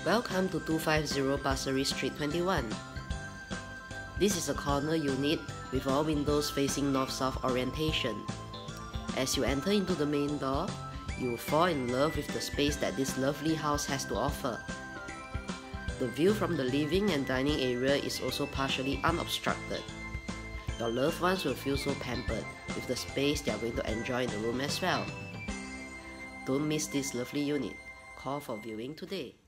Welcome to 250 Pasir Ris Street 21. This is a corner unit with all windows facing north-south orientation. As you enter into the main door, you will fall in love with the space that this lovely house has to offer. The view from the living and dining area is also partially unobstructed. Your loved ones will feel so pampered with the space they are going to enjoy in the room as well. Don't miss this lovely unit. Call for viewing today.